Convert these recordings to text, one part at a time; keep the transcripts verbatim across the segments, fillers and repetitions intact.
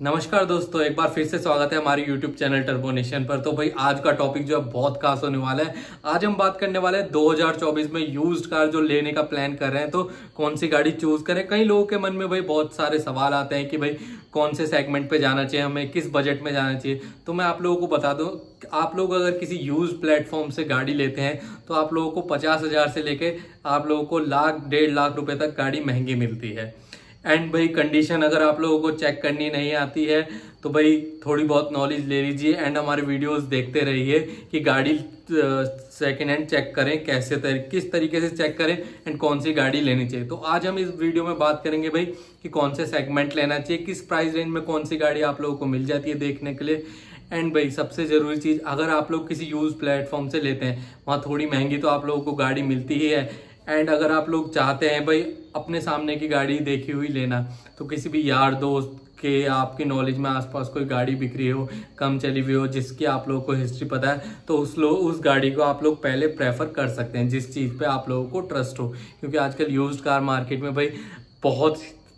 नमस्कार दोस्तों, एक बार फिर से स्वागत है हमारे YouTube चैनल टर्बो नेशन पर। तो भाई आज का टॉपिक जो है बहुत खास होने वाला है। आज हम बात करने वाले हैं दो हज़ार चौबीस में यूज्ड कार जो लेने का प्लान कर रहे हैं तो कौन सी गाड़ी चूज करें। कई लोगों के मन में भाई बहुत सारे सवाल आते हैं कि भाई कौन से सेगमेंट पे जाना चाहिए, हमें किस बजट में जाना चाहिए। तो मैं आप लोगों को बता दूं, आप लोग अगर किसी यूज प्लेटफॉर्म से गाड़ी लेते हैं तो आप लोगों को पचास हजार से लेके आप लोगों को लाख डेढ़ लाख रुपए तक गाड़ी महंगी मिलती है। एंड भाई कंडीशन अगर आप लोगों को चेक करनी नहीं आती है तो भाई थोड़ी बहुत नॉलेज ले लीजिए एंड हमारे वीडियोस देखते रहिए कि गाड़ी सेकेंड हैंड चेक करें, कैसे तर, किस तरीके से चेक करें एंड कौन सी गाड़ी लेनी चाहिए। तो आज हम इस वीडियो में बात करेंगे भाई कि कौन से सेगमेंट लेना चाहिए, किस प्राइस रेंज में कौन सी गाड़ी आप लोगों को मिल जाती है देखने के लिए। एंड भाई सबसे जरूरी चीज, अगर आप लोग किसी यूज प्लेटफॉर्म से लेते हैं वहां थोड़ी महंगी तो आप लोगों को गाड़ी मिलती ही है। एंड अगर आप लोग चाहते हैं भाई अपने सामने की गाड़ी देखी हुई लेना तो किसी भी यार दोस्त के आपकी नॉलेज में आसपास कोई गाड़ी बिक रही हो, कम चली हुई हो, जिसकी आप लोगों को हिस्ट्री पता है तो उस लोग उस गाड़ी को आप लोग पहले प्रेफर कर सकते हैं जिस चीज़ पे आप लोगों को ट्रस्ट हो। क्योंकि आजकल यूज्ड कार मार्केट में भाई बहुत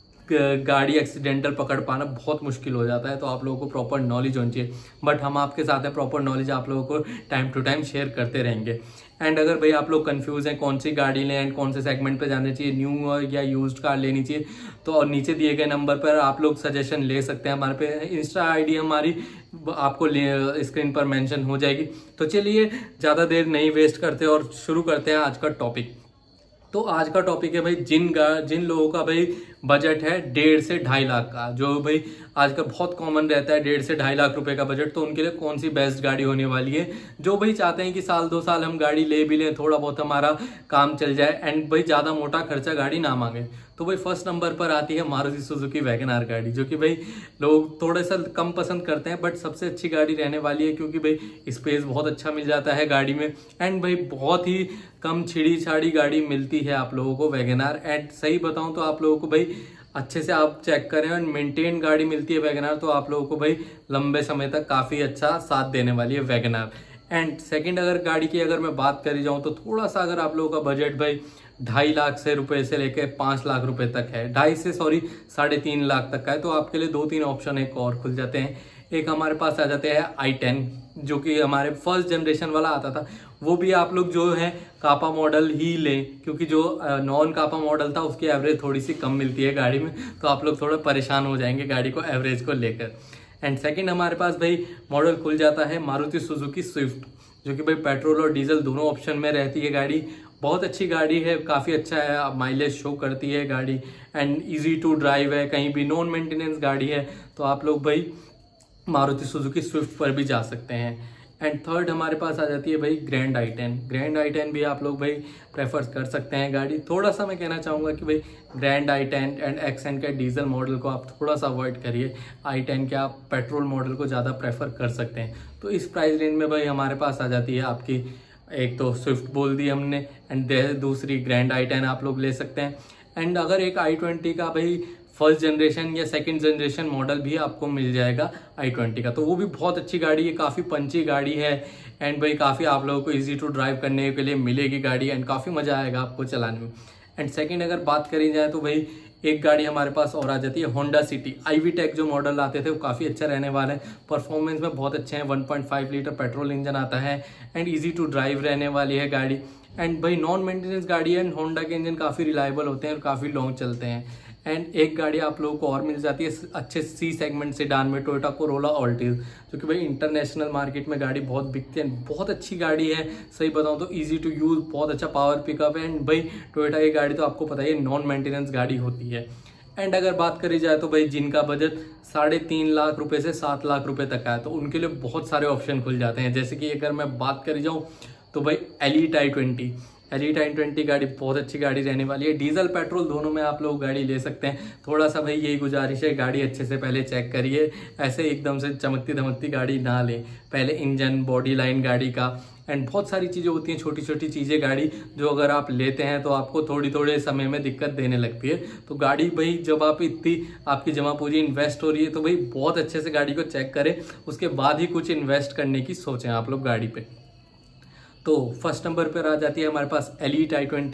गाड़ी एक्सीडेंटल पकड़ पाना बहुत मुश्किल हो जाता है। तो आप लोगों को प्रॉपर नॉलेज होनी चाहिए, बट हम आपके साथ हैं, प्रॉपर नॉलेज आप लोगों को टाइम टू टाइम शेयर करते रहेंगे। एंड अगर भाई आप लोग कंफ्यूज हैं कौन सी गाड़ी लें एंड कौन से सेगमेंट पे जाना चाहिए, न्यू या यूज्ड कार लेनी चाहिए, तो और नीचे दिए गए नंबर पर आप लोग सजेशन ले सकते हैं। हमारे पे इंस्टा आईडी हमारी आपको स्क्रीन पर मेंशन हो जाएगी। तो चलिए ज़्यादा देर नहीं वेस्ट करते और शुरू करते हैं आज का टॉपिक। तो आज का टॉपिक है भाई जिन जिन लोगों का भाई बजट है डेढ़ से ढाई लाख का, जो भाई आजकल बहुत कॉमन रहता है डेढ़ से ढाई लाख रुपए का बजट, तो उनके लिए कौन सी बेस्ट गाड़ी होने वाली है। जो भाई चाहते हैं कि साल दो साल हम गाड़ी ले भी लें, थोड़ा बहुत हमारा काम चल जाए एंड भाई ज्यादा मोटा खर्चा गाड़ी ना मांगे, तो भाई फर्स्ट नंबर पर आती है मारुति सुजुकी वैगन आर गाड़ी, जो कि भाई लोग थोड़ा सा कम पसंद करते हैं बट सबसे अच्छी गाड़ी रहने वाली है। क्योंकि भाई स्पेस बहुत अच्छा मिल जाता है गाड़ी में एंड भाई बहुत ही कम छिड़ी छाड़ी गाड़ी मिलती है आप लोगों को वैगन आर। एंड सही बताऊं तो आप लोगों को भाई अच्छे से आप चेक करें और मेंटेन गाड़ी मिलती है वैगन आर, तो आप लोगों को भाई लंबे समय तक काफी अच्छा साथ देने वाली है वैगन आर। एंड सेकंड अगर गाड़ी की अगर मैं बात करी जाऊं तो थोड़ा सा अगर आप लोगों का बजट भाई ढाई लाख से रुपए से लेके पांच लाख रुपए तक है, ढाई से सॉरी साढ़े तीन लाख तक का है, तो आपके लिए दो तीन ऑप्शन एक और खुल जाते हैं। एक हमारे पास आ जाते हैं आई टेन, जो कि हमारे फर्स्ट जनरेशन वाला आता था। वो भी आप लोग जो है कापा मॉडल ही लें, क्योंकि जो नॉन कापा मॉडल था उसकी एवरेज थोड़ी सी कम मिलती है गाड़ी में, तो आप लोग थोड़ा परेशान हो जाएंगे गाड़ी को एवरेज को लेकर। एंड सेकंड हमारे पास भाई मॉडल खुल जाता है मारुति सुजुकी स्विफ्ट, जो कि भाई पेट्रोल और डीजल दोनों ऑप्शन में रहती है गाड़ी। बहुत अच्छी गाड़ी है, काफ़ी अच्छा है, माइलेज शो करती है गाड़ी एंड इजी टू ड्राइव है, कहीं भी नॉन मेंटेनेंस गाड़ी है, तो आप लोग भाई मारुति सुजुकी स्विफ्ट पर भी जा सकते हैं। एंड थर्ड हमारे पास आ जाती है भाई Grand I ten. Grand I ten भी आप लोग भाई प्रेफर कर सकते हैं गाड़ी। थोड़ा सा मैं कहना चाहूँगा कि भाई Grand I ten and Accent के डीजल मॉडल को आप थोड़ा सा अवॉइड करिए, आई टेन के आप पेट्रोल मॉडल को ज़्यादा प्रेफर कर सकते हैं। तो इस प्राइस रेंज में भाई हमारे पास आ जाती है आपकी, एक तो स्विफ्ट बोल दी हमने एंड दूसरी ग्रैंड आई टेन आप लोग ले सकते हैं। एंड अगर एक आई ट्वेंटी का भाई फर्स्ट जनरेशन या सेकंड जनरेशन मॉडल भी आपको मिल जाएगा आई ट्वेंटी का, तो वो भी बहुत अच्छी गाड़ी है, काफ़ी पंची गाड़ी है एंड भाई काफ़ी आप लोगों को इजी टू ड्राइव करने के लिए मिलेगी गाड़ी एंड काफ़ी मज़ा आएगा आपको चलाने में। एंड सेकंड अगर बात करी जाए तो भाई एक गाड़ी हमारे पास और आ जाती है होंडा सिटी। आईवी टेक जो मॉडल आते थे वो काफ़ी अच्छा रहने वाला है, परफॉर्मेंस में बहुत अच्छे हैं, one point five litre petrol engine आता है एंड इजी टू ड्राइव रहने वाली है गाड़ी। एंड भाई नॉन मेंटेनेंस गाड़ी है एंड होंडा के इंजन काफ़ी रिलायबल होते हैं और काफ़ी लॉन्ग चलते हैं। एंड एक गाड़ी आप लोगों को और मिल जाती है अच्छे सी सेगमेंट सेडान में, टोयोटा कोरोला ऑल्टिज, जो कि भाई इंटरनेशनल मार्केट में गाड़ी बहुत बिकती है, बहुत अच्छी गाड़ी है। सही बताऊं तो इजी टू यूज, बहुत अच्छा पावर पिकअप है एंड भाई टोयोटा की गाड़ी तो आपको पता ही है नॉन मेंटेनेंस गाड़ी होती है। एंड अगर बात करी जाए तो भाई जिनका बजट साढ़े तीन लाख रुपए से सात लाख रुपए तक है तो उनके लिए बहुत सारे ऑप्शन खुल जाते हैं। जैसे कि अगर मैं बात करी जाऊँ तो भाई Elite I twenty Elite I twenty गाड़ी बहुत अच्छी गाड़ी रहने वाली है। डीजल पेट्रोल दोनों में आप लोग गाड़ी ले सकते हैं। थोड़ा सा भाई यही गुजारिश है, गाड़ी अच्छे से पहले चेक करिए, ऐसे एकदम से चमकती धमकती गाड़ी ना लें, पहले इंजन बॉडी लाइन गाड़ी का एंड बहुत सारी चीज़ें होती हैं, छोटी छोटी चीज़ें गाड़ी जो अगर आप लेते हैं तो आपको थोड़ी थोड़े समय में दिक्कत देने लगती है। तो गाड़ी भाई जब आप इतनी आपकी जमा पूंजी इन्वेस्ट हो रही है तो भाई बहुत अच्छे से गाड़ी को चेक करें, उसके बाद ही कुछ इन्वेस्ट करने की सोचें आप लोग गाड़ी पे। तो फर्स्ट नंबर पर आ जाती है हमारे पास Elite I twenty.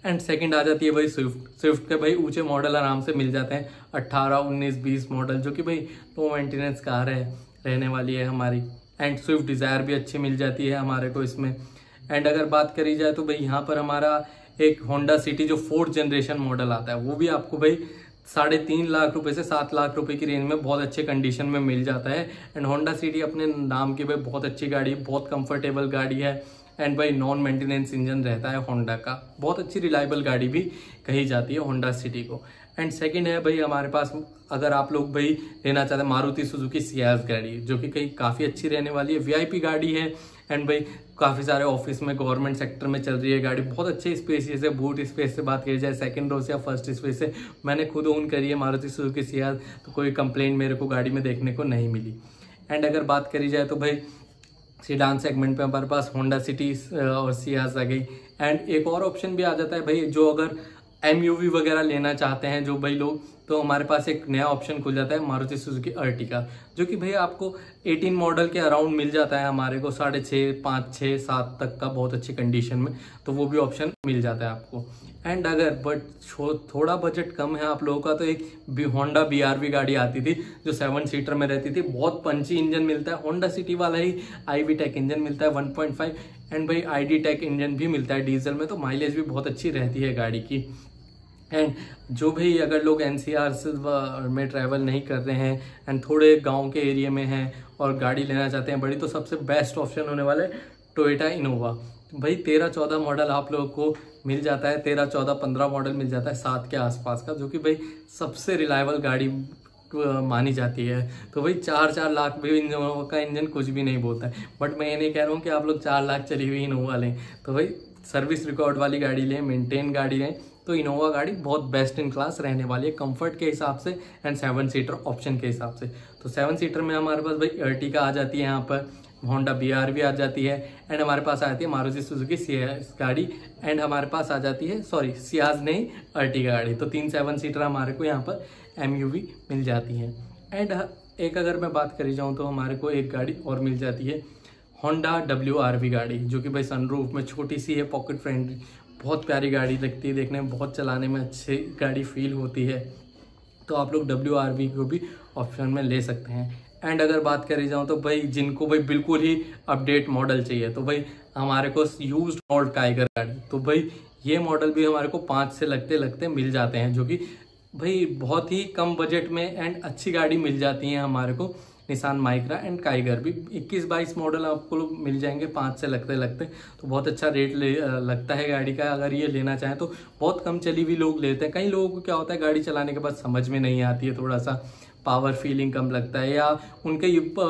And second आ जाती है भाई स्विफ्ट। स्विफ्ट के भाई ऊंचे मॉडल आराम से मिल जाते हैं, अट्ठारह उन्नीस बीस मॉडल, जो कि भाई लो मेंटेनेंस कार है रहने वाली है हमारी। एंड स्विफ्ट डिज़ायर भी अच्छी मिल जाती है हमारे को इसमें। एंड अगर बात करी जाए तो भाई यहाँ पर हमारा एक होंडा सिटी जो फोर्थ जनरेशन मॉडल आता है वो भी आपको भाई साढ़े तीन लाख रुपए से सात लाख रुपए की रेंज में बहुत अच्छे कंडीशन में मिल जाता है। एंड होंडा सिटी अपने नाम की भाई बहुत अच्छी गाड़ी, बहुत कंफर्टेबल गाड़ी है। एंड भाई नॉन मेंटेनेंस इंजन रहता है होंडा का, बहुत अच्छी रिलायबल गाड़ी भी कही जाती है होंडा सिटी को। एंड सेकंड है भाई हमारे पास, अगर आप लोग भाई लेना चाहते हैं मारुति सुजुकी सियाज गाड़ी, जो कि कहीं काफ़ी अच्छी रहने वाली है, वीआईपी गाड़ी है। एंड भाई काफ़ी सारे ऑफिस में गवर्नमेंट सेक्टर में चल रही है गाड़ी, बहुत अच्छे स्पेसियस है। बूट स्पेस से बात की जाए सेकंड रो से या फर्स्ट स्पेस से, मैंने खुद ओन करी है मारुति सुजुकी सियाज, तो कोई कंप्लेंट मेरे को गाड़ी में देखने को नहीं मिली। एंड अगर बात करी जाए तो भाई सीडान सेगमेंट पे हमारे पास होंडा सिटी और सियाज आ गई। एंड एक और ऑप्शन भी आ जाता है भाई, जो अगर एमयूवी वगैरह लेना चाहते हैं जो भाई लोग, तो हमारे पास एक नया ऑप्शन खुल जाता है मारुति सुजुकी अर्टिगा, जो कि भाई आपको अठारह मॉडल के अराउंड मिल जाता है हमारे को, साढ़े छः पाँच छः सात तक का बहुत अच्छी कंडीशन में, तो वो भी ऑप्शन मिल जाता है आपको। एंड अगर बट थोड़ा बजट कम है आप लोगों का, तो एक होंडा बी आर वी गाड़ी आती थी जो सेवन सीटर में रहती थी, बहुत पंची इंजन मिलता है, होंडा सिटी वाला ही आई वी टेक इंजन मिलता है वन पॉइंट फाइव। एंड भाई आई डी टेक इंजन भी मिलता है डीजल में, तो माइलेज भी बहुत अच्छी रहती है गाड़ी की। एंड जो भी अगर लोग एनसीआर में ट्रैवल नहीं कर रहे हैं एंड थोड़े गांव के एरिया में हैं और गाड़ी लेना चाहते हैं बड़ी, तो सबसे बेस्ट ऑप्शन होने वाला है टोयोटा इनोवा। भाई तेरह चौदह मॉडल आप लोगों को मिल जाता है, तेरह चौदह पंद्रह मॉडल मिल जाता है सात के आसपास का, जो कि भाई सबसे रिलायबल गाड़ी मानी जाती है। तो भाई चार चार लाख भी इनोवा का इंजन कुछ भी नहीं बोलता है। बट मैं ये नहीं कह रहा हूँ कि आप लोग चार लाख चली हुई इनोवा लें, तो भाई सर्विस रिकॉर्ड वाली गाड़ी लें, मेंटेन गाड़ी लें, तो इनोवा गाड़ी बहुत बेस्ट इन क्लास रहने वाली है कंफर्ट के हिसाब से एंड सेवन सीटर ऑप्शन के हिसाब से। तो सेवन सीटर में हमारे पास भाई अर्टिगा आ जाती है, यहाँ पर होंडा बी आर वी आ जाती है। एंड हमारे पास आ जाती है मारुति सुजुकी सियाज गाड़ी। एंड हमारे पास आ जाती है, सॉरी सियाज नहीं, अर्टिगा गाड़ी। तो तीन सेवन सीटर हमारे को यहाँ पर एम यू वी मिल जाती है। एंड एक अगर मैं बात करी जाऊँ तो हमारे को एक गाड़ी और मिल जाती है होंडा डब्ल्यू आर वी गाड़ी, जो कि भाई सनरूफ में छोटी सी है, पॉकेट फ्रेंडली, बहुत प्यारी गाड़ी लगती है देखने में, बहुत चलाने में अच्छी गाड़ी फील होती है। तो आप लोग डब्ल्यू आर वी को भी ऑप्शन में ले सकते हैं। एंड अगर बात करी जाऊँ तो भाई जिनको भाई बिल्कुल ही अपडेट मॉडल चाहिए, तो भाई हमारे को यूज्ड ओल्ड टाइगर गाड़ी, तो भाई ये मॉडल भी हमारे को पाँच से लगते लगते मिल जाते हैं, जो कि भाई बहुत ही कम बजट में एंड अच्छी गाड़ी मिल जाती है हमारे को। निसान माइक्रा एंड काइगर भी इक्कीस बाईस मॉडल आपको मिल जाएंगे पाँच से लगते लगते, तो बहुत अच्छा रेट ले लगता है गाड़ी का। अगर ये लेना चाहें तो बहुत कम चली हुई लोग लेते हैं। कई लोगों को क्या होता है गाड़ी चलाने के बाद समझ में नहीं आती है, थोड़ा सा पावर फीलिंग कम लगता है, या उनके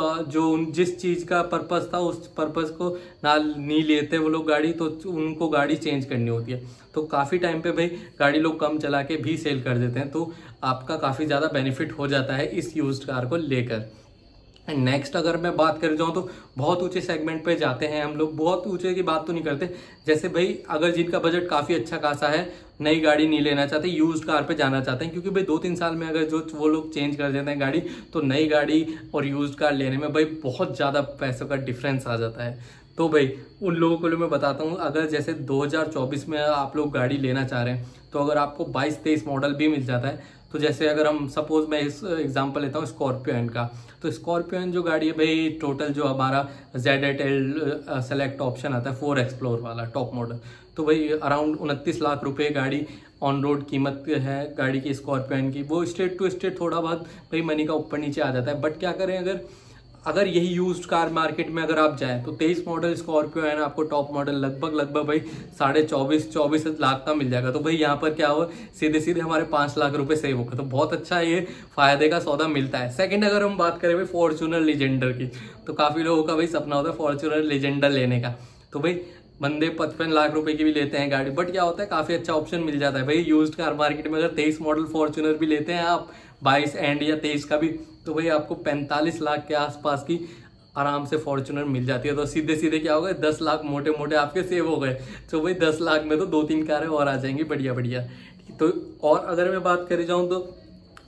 जो जिस चीज़ का पर्पस था उस पर्पस को ना नहीं लेते वो लोग गाड़ी, तो उनको गाड़ी चेंज करनी होती है। तो काफ़ी टाइम पे भाई गाड़ी लोग कम चला के भी सेल कर देते हैं, तो आपका काफ़ी ज़्यादा बेनिफिट हो जाता है इस यूज्ड कार को लेकर। एंड नेक्स्ट अगर मैं बात कर जाऊँ तो बहुत ऊंचे सेगमेंट पे जाते हैं हम लोग, बहुत ऊंचे की बात तो नहीं करते। जैसे भाई अगर जिनका बजट काफ़ी अच्छा खासा है, नई गाड़ी नहीं लेना चाहते, यूज्ड कार पे जाना चाहते हैं, क्योंकि भाई दो तीन साल में अगर जो वो लोग चेंज कर देते हैं गाड़ी, तो नई गाड़ी और यूज्ड कार लेने में भाई बहुत ज़्यादा पैसों का डिफरेंस आ जाता है। तो भाई उन लोगों को मैं बताता हूँ, अगर जैसे दो हज़ार चौबीस में आप लोग गाड़ी लेना चाह रहे हैं, तो अगर आपको बाईस तेईस मॉडल भी मिल जाता है, तो जैसे अगर हम सपोज मैं इस एग्जांपल लेता हूँ स्कॉर्पियो का, तो स्कॉर्पियो जो गाड़ी है भाई टोटल जो हमारा Z eight L select option आता है फोर एक्सप्लोर वाला टॉप मॉडल, तो भाई अराउंड उनतीस लाख रुपए गाड़ी ऑन रोड कीमत है गाड़ी की स्कॉर्पियो की। वो स्टेट टू स्टेट थोड़ा बहुत भाई मनी का ऊपर नीचे आ जाता है, बट क्या करें, अगर अगर यही यूज्ड कार मार्केट में अगर आप जाएं तो तेईस मॉडल स्कॉर्पियो है ना, आपको टॉप मॉडल लगभग लगभग भाई साढ़े चौबीस चौबीस लाख का मिल जाएगा। तो भाई यहाँ पर क्या हो, सीधे सीधे हमारे पाँच लाख रुपए सेव होगा, तो बहुत अच्छा ये फायदे का सौदा मिलता है। सेकंड अगर हम बात करें भाई फॉर्च्यूनर लीजेंडर की, तो काफ़ी लोगों का भाई सपना होता है फॉर्च्यूनर लीजेंडर लेने का, तो भाई बंदे पचपन लाख रुपए की भी लेते हैं गाड़ी, बट क्या होता है काफ़ी अच्छा ऑप्शन मिल जाता है भाई यूज्ड कार मार्केट में। अगर तेईस मॉडल फॉर्च्यूनर भी लेते हैं आप, बाईस एंड या तेईस का भी, तो भाई आपको पैंतालीस लाख के आसपास की आराम से फॉर्च्यूनर मिल जाती है। तो सीधे सीधे क्या हो गए, दस लाख मोटे मोटे आपके सेव हो गए। तो भाई दस लाख में तो दो तीन कारें और आ जाएंगी बढ़िया बढ़िया। तो और अगर मैं बात करी जाऊँ तो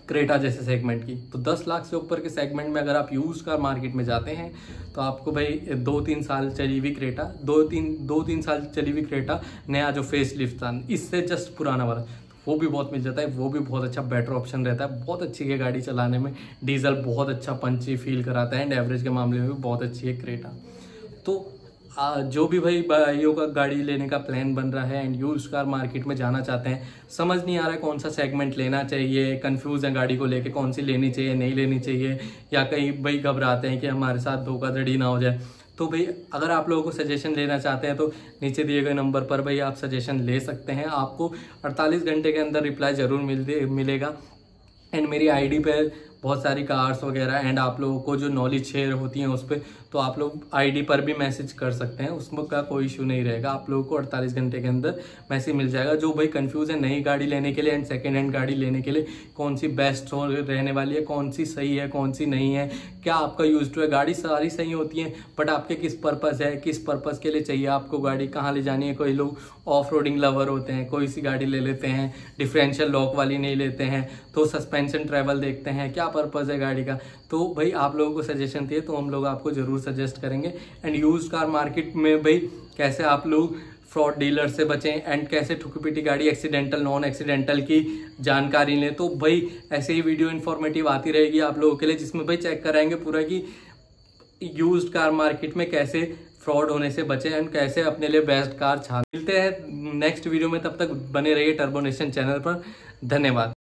क्रेटा जैसे सेगमेंट की। तो दस लाख से ऊपर के सेगमेंट में अगर आप यूज कार मार्केट में जाते हैं तो आपको भाई दो तीन साल चली हुई क्रेटा दो तीन दो तीन साल चली हुई क्रेटा नया जो फेस लिफ्ट था इससे जस्ट पुराना वाला वो भी बहुत मिल जाता है। वो भी बहुत अच्छा बेटर ऑप्शन रहता है, बहुत अच्छी है गाड़ी चलाने में, डीजल बहुत अच्छा पंची फील कराता है एंड एवरेज के मामले में भी बहुत अच्छी है क्रेटा। तो आ, जो भी भाई भाइयों का गाड़ी लेने का प्लान बन रहा है एंड यूज कार मार्केट में जाना चाहते हैं, समझ नहीं आ रहा है कौन सा सेगमेंट लेना चाहिए, कंफ्यूज है गाड़ी को लेके कौन सी लेनी चाहिए नहीं लेनी चाहिए, या कहीं भाई घबराते हैं कि हमारे साथ धोखाधड़ी ना हो जाए, तो भाई अगर आप लोगों को सजेशन लेना चाहते हैं तो नीचे दिए गए नंबर पर भाई आप सजेशन ले सकते हैं। आपको अड़तालीस घंटे के अंदर रिप्लाई ज़रूर मिल मिलेगा एंड मेरी आईडी पे बहुत सारी कार्स वगैरह एंड आप लोगों को जो नॉलेज शेयर होती हैं उस पर, तो आप लोग आईडी पर भी मैसेज कर सकते हैं, उसमें का कोई इशू नहीं रहेगा। आप लोगों को अड़तालीस घंटे के अंदर मैसेज मिल जाएगा। जो भाई कंफ्यूज है नई गाड़ी लेने के लिए एंड सेकेंड हैंड गाड़ी लेने के लिए कौन सी बेस्ट हो रहने वाली है, कौन सी सही है कौन सी नहीं है, क्या आपका यूज टू है, गाड़ी सारी सही होती है बट आपके किस पर्पज़ है, किस पर्पज़ के लिए चाहिए आपको गाड़ी, कहाँ ले जानी है। कोई लोग ऑफ रोडिंग लवर होते हैं, कोई सी गाड़ी ले लेते हैं, डिफरेंशियल लॉक वाली नहीं लेते हैं, तो सस्पेंशन ट्रैवल देखते हैं, क्या पर्पज़ है गाड़ी का। तो भाई आप लोगों को सजेशन दिए तो हम लोग आपको ज़रूर सजेस्ट करेंगे। एंड यूज कार मार्केट में भाई कैसे आप लोग फ्रॉड डीलर से बचें एंड कैसे ठुकी पिटी गाड़ी एक्सीडेंटल नॉन एक्सीडेंटल की जानकारी लें, तो भाई ऐसे ही वीडियो इन्फॉर्मेटिव आती रहेगी आप लोगों के लिए, जिसमें भाई चेक कराएंगे पूरा कि यूज्ड कार मार्केट में कैसे फ्रॉड होने से बचें एंड कैसे अपने लिए बेस्ट कार छान। मिलते हैं नेक्स्ट वीडियो में, तब तक बने रहिए टर्बो नेशन चैनल पर। धन्यवाद।